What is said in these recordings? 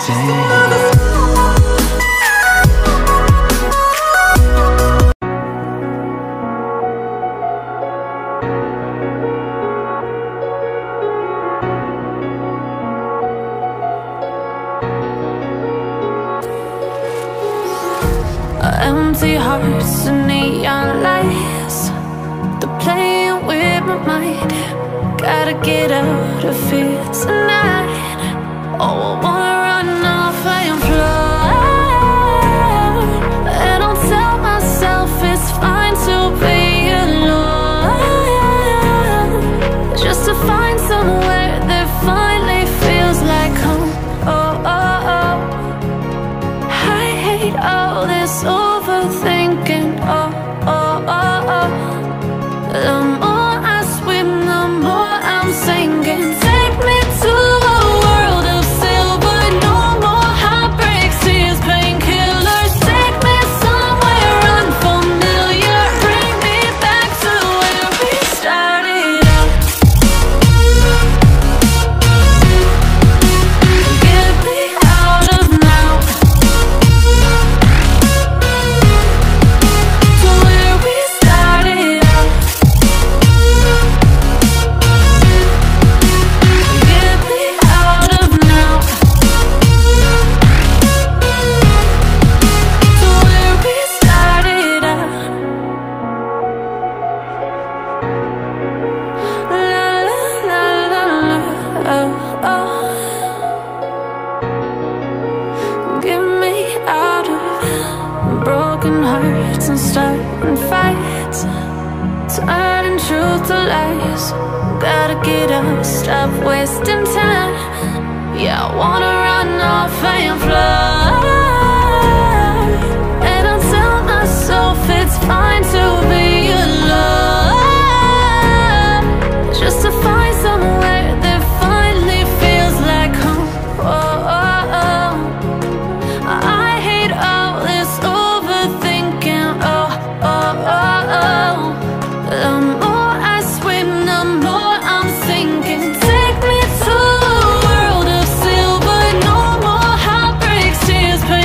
Empty hearts and neon lights, they're playing with my mind. Gotta get out of here tonight. Oh, I wanna run off and fly. And I'll tell myself it's fine to be alone, just to find somewhere that finally feels like home. Oh, oh, oh. I hate all this overthinking. Oh, oh, oh, oh. The more I swim, the more I'm sinking. Take me to a world of silver. No more heartbreaks, tears, painkillers. Take me somewhere unfamiliar. Bring me back to where we started out. Get me out of now, to where we started out. Get me out of now, to where we started out. La la la la la, oh, oh. Get me out of broken hearts and starting fights, turning truth to lies. Gotta get up, stop wasting time. Yeah, I wanna run off and fly. And I'll tell myself it's fine to be alone, just to find somewhere that finally feels like home. Oh, oh, oh. I hate all this overthinking. Oh, oh, oh, oh. The more I swim, the more I'm sinking. Take me to a world of silver. No more heartbreaks, tears,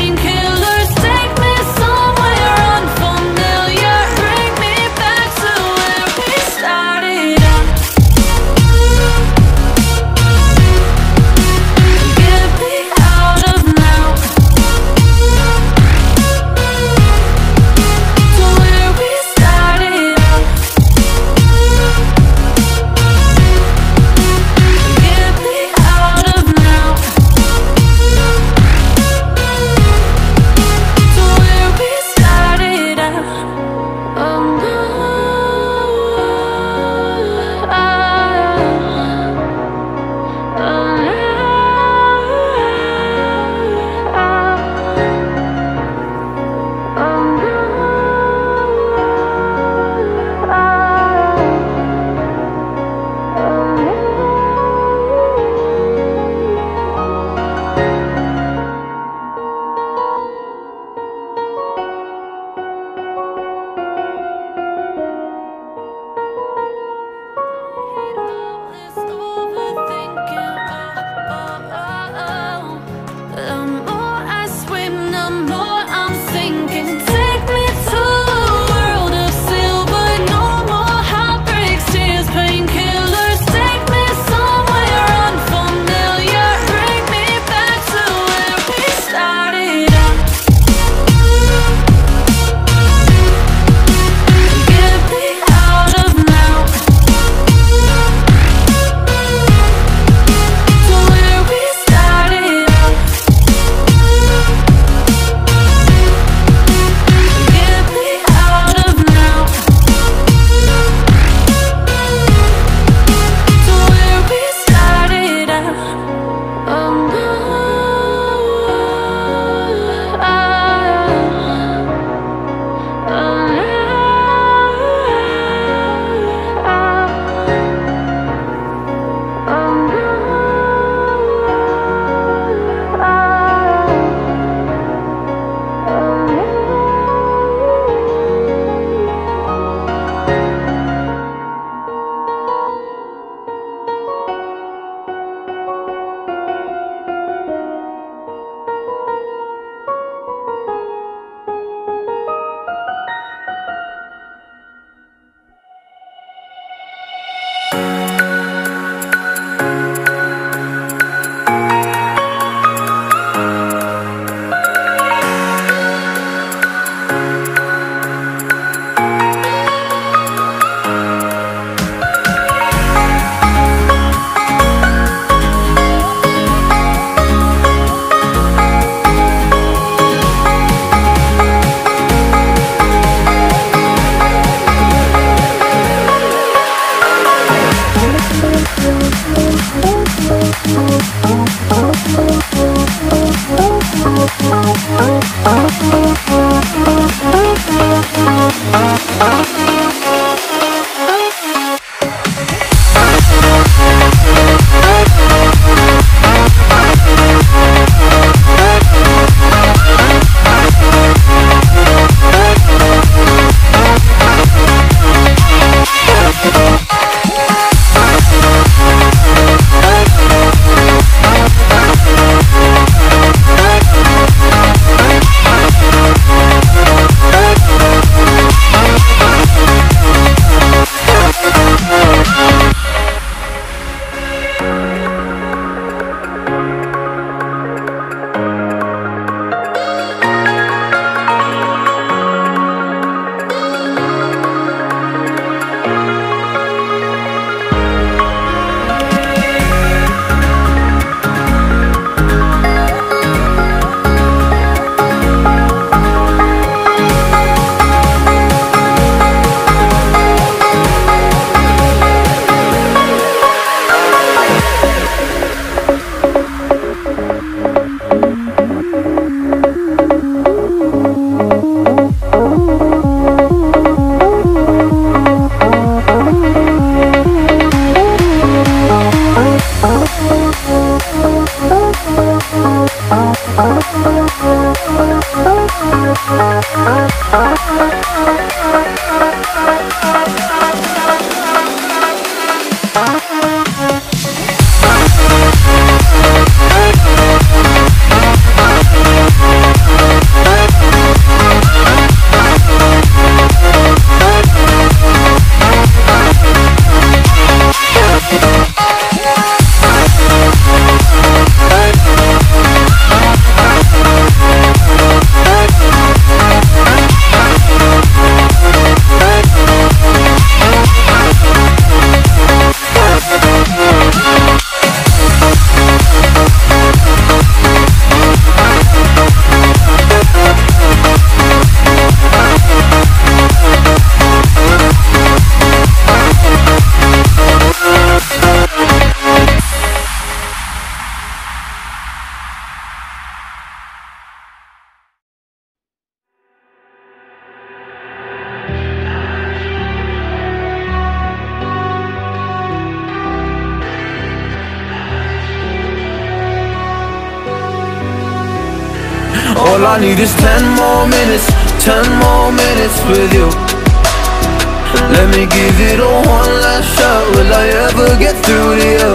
All I need is 10 more minutes, 10 more minutes with you. Let me give it a one last shot. Will I ever get through to you?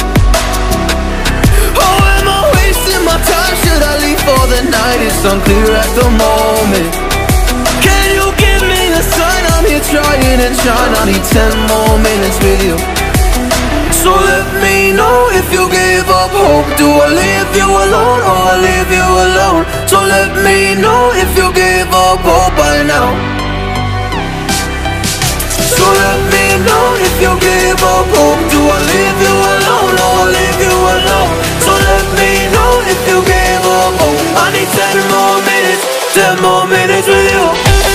Oh, am I wasting my time? Should I leave for the night? It's unclear at the moment. Can you give me a sign? I'm here trying and trying. I need 10 more minutes with you. So let me know if you give up hope. Do I leave you alone or I leave you alone? So let me know if you give up hope by now. So let me know if you give up hope. Do I leave you alone or I leave you alone? So let me know if you give up hope. I need 10 more minutes, 10 more minutes with you.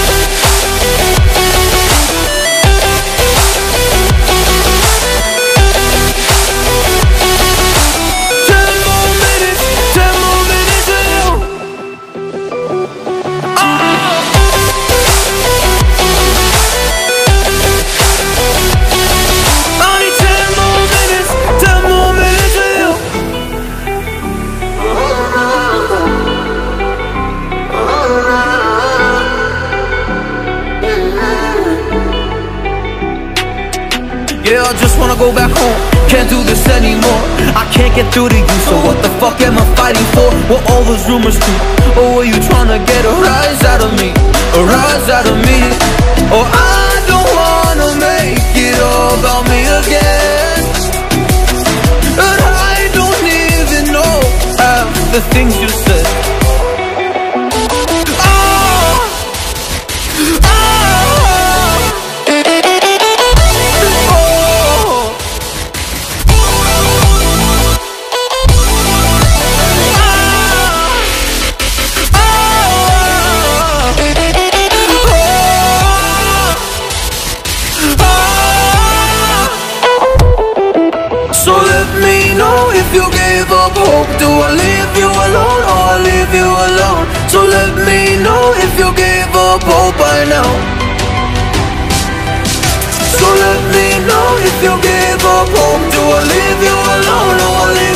Yeah, I just wanna go back home. Can't do this anymore. I can't get through to you, so what the fuck am I fighting for? What all those rumors do? Or were you trying to get a rise out of me? A rise out of me? Or I don't wanna make it all about me again. And I don't even know half the things you said. So let me know if you give up hope. Do I leave you alone or I leave you alone? So let me know if you give up hope by now. So let me know if you give up hope. Do I leave you alone or I leave